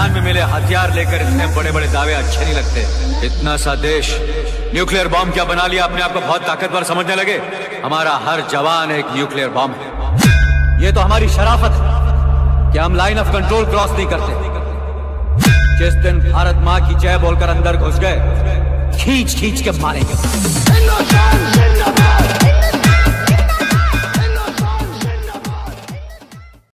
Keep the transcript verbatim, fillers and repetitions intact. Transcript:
मैदान में मिले हथियार लेकर इतने बड़े बड़े दावे अच्छे नहीं लगते। इतना सा देश न्यूक्लियर बॉम्ब क्या बना लिया, अपने आप को बहुत ताकतवर समझने लगे। हमारा हर जवान एक न्यूक्लियर बॉम्ब है। ये तो हमारी शराफत है कि हम लाइन ऑफ कंट्रोल क्रॉस नहीं करते। जिस दिन भारत माँ की जय बोलकर अंदर घुस गए, खींच खींच के मारेंगे।